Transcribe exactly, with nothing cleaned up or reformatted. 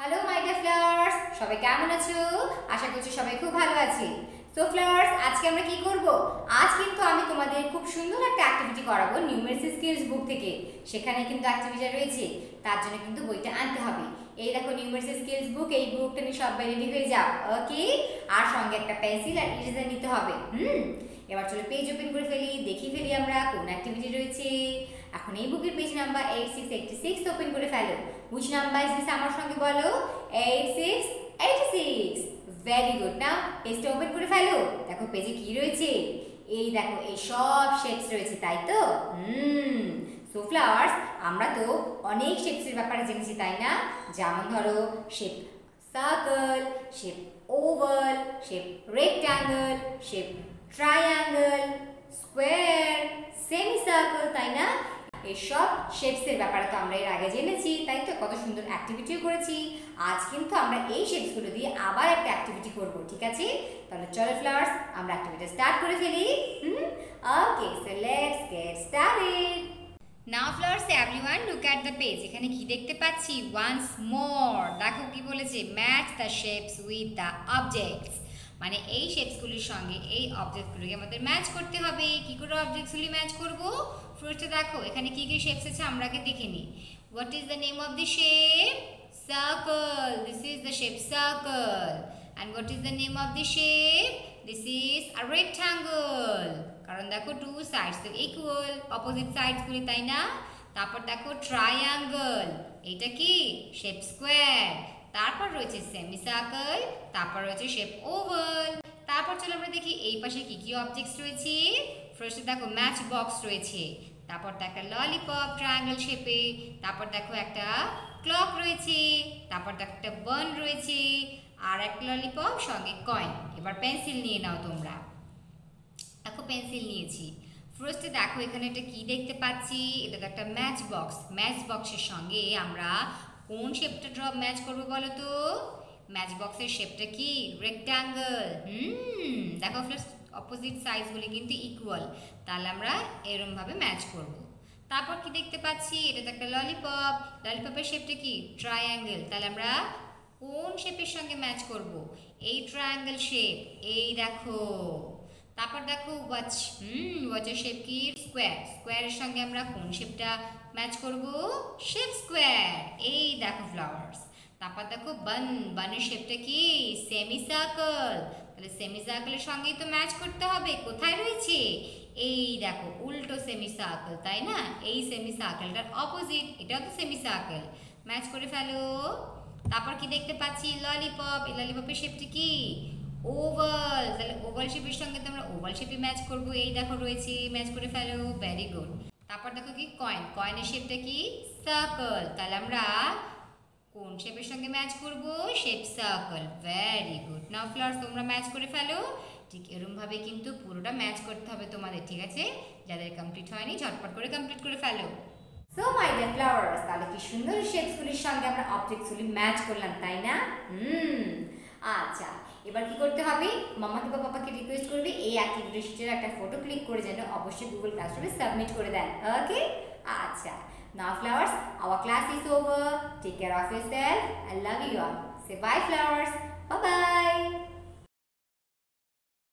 Hello my dear flowers, সবাই কেমন আছো? আশা করছি সবাই খুব ভালো আছে। সো ফ্লাওয়ার্স, আজকে আমরা কি করব? আজ কিন্তু আমি তোমাদের খুব সুন্দর একটা অ্যাক্টিভিটি করাবো নিউমেরিক্যাল স্কিলস বুক থেকে। সেখানে কিন্তু অ্যাক্টিভিটি রয়েছে, তার জন্য কিন্তু বইটা আনতে হবে। এই দেখো নিউমেরিক্যাল স্কিলস বুক, এই বুকটা নিয়ে সবাই রেডি হয়ে যাও, ওকে? আর সঙ্গে একটা পেন্সিল আর ইরেজার নিতে হবে। হুম এবার চলো পেজ ওপেন করে ফেলি, দেখি ফেলি আমরা কোন অ্যাক্টিভিটি রয়েছে। এখন এই বুকের page number eight six eighty six open করে ফেলো। Which number is this? আমার সঙ্গে বলো, eight six eighty six. Very good. Now পেজটা ওপেন করে ফেলো। দেখো পেজে কি রয়েছে? এই দেখো, এই সব শেপস রয়েছে, তাই তো? হুম সো ফ্লাওয়ার্স, আমরা তো অনেক শেপসের ব্যাপারে জেনেছি, তাই না? যেমন ধরো shape circle, shape oval, shape rectangle, shape triangle, square, semi circle, তাই না? এই সব শেপসের ব্যাপারে তো আমরা এর আগে জেনেছি, তাই তো? কত সুন্দর অ্যাক্টিভিটিও করেছি। আজ কিন্তু আমরা এই শেপসগুলো দিয়ে আবার একটা অ্যাক্টিভিটি করব, ঠিক আছে? তাহলে চলো ফ্লাওয়ার্স, আমরা অ্যাক্টিভিটি স্টার্ট করে ফেলি। Hmm okay, so let's get started. Now flowers everyone, look at the page. এখানে কি দেখতে পাচ্ছি? ওয়ান্স মোর, দেখো কি বলেছে? Match the shapes with the objects. মানে এই শেপসগুলির সঙ্গে এই অবজেক্টগুলোকে আমাদের ম্যাচ করতে হবে। কি করে অবজেক্টসগুলি ম্যাচ করব? ফার্স্টে দেখো এখানে কি কি শেপস আছে, আমরা আগে দেখে নিই। What is the name of the shape? Circle. This is the shape circle. And what is the name of the shape? This is a rectangle. কারণ দেখো টু সাইডস তো ইকুয়াল, অপোজিট সাইডসগুলি, তাই না? তারপর দেখো ট্রায়াঙ্গল, এটা কি? Shape square. তারপর রয়েছে সেমি সার্কেল, তারপর রয়েছে শেপ ওভাল। তারপর চলো আমরা দেখি এই পাশে কি কি অবজেক্টস রয়েছে। ফার্স্টে দেখো ম্যাচ বক্স রয়েছে, তারপর দেখো একটা ললিপপ ট্রায়াঙ্গেল শেপে, তারপর দেখো একটা ক্লক রয়েছে, তারপর দেখো একটা বার্ন রয়েছে, আর একটা ললিপপ সঙ্গে কয়েন। এবার পেন্সিল নিয়ে নাও তোমরা। দেখো পেন্সিল নিয়েছি। ফার্স্টে দেখো এখানে একটা কি দেখতে পাচ্ছি, এটা তো একটা ম্যাচ বক্স। ম্যাচ বক্সের সঙ্গে আমরা কোন শেপটা ড্র ম্যাচ করবো বলো তো? ম্যাচ বক্সের শেপটা কি? রেক্ট্যাঙ্গেল। হুম দেখো ফার্স্ট অপোজিট সাইডগুলি কিন্তু ইকুয়াল, তাহলে আমরা এরকম ভাবে ম্যাচ করব। তারপর কি দেখতে পাচ্ছি? এটা তো একটা ললিপপ। ললিপপের শেপটা কি? ট্রায়াঙ্গেল। তাহলে আমরা কোন শেপের সঙ্গে ম্যাচ করব? এই ট্রায়াঙ্গেল শেপ। এই দেখো। তারপর দেখো ওয়াচ। হুম ওয়াচের শেপ কি? স্কোয়ার। স্কোয়ারের সঙ্গে আমরা কোন শেপটা ম্যাচ করব? Shape square. এই দেখো ফ্লাওয়ার্স। তারপর দেখো বান। বানের শেপটা কি? Semi circle. তাহলে সেমি সার্কেলের সঙ্গেই তো ম্যাচ করতে হবে। কোথায় রয়েছে? এই দেখো উল্টো সেমি সার্কেল, তাই না? এই সেমি সার্কেলটার অপোজিট, এটাও তো সেমি সার্কেল। ম্যাচ করে ফেলো। তারপর কি দেখতে পাচ্ছি? ললিপপ। এই ললিপপের শেপটা কি? ওভাল। তাহলে ওভাল শেপের সঙ্গে তো আমরা ওভাল শেপে ম্যাচ করব। এই দেখো রয়েছে, ম্যাচ করে ফেলো। Very good. তারপর দেখো কি? কয়েন। কয়েনের শেপটা কি? সার্কেল। তাহলে আমরা কোন শেপের সঙ্গে ম্যাচ করব? Shape circle. Very good. Now flowers, তোমরা ম্যাচ করে ফেলো। ঠিক এরকম ভাবে কিন্তু পুরোটা ম্যাচ করতে হবে তোমাদের, ঠিক আছে? যাদের কমপ্লিট হয়নি ঝটপট করে কমপ্লিট করে ফেলো। সো মাই ডিয়ার ফ্লাওয়ার্স, তাহলে কি সুন্দর শেপসগুলির সঙ্গে আমরা অবজেক্টসগুলি ম্যাচ করলাম, তাই না? হুম আচ্ছা, এবার কি করতে হবে? মামাকে বা পাপাকে রিকোয়েস্ট করবে এই অ্যাক্টিভিটি শিটের একটা ফটো ক্লিক করে যেন অবশ্যই গুগল ক্লাসরুমে সাবমিট করে দেন, ওকে? আচ্ছা, now flowers, our class is over. Take care of yourself. I love you all. Say bye flowers. Bye by.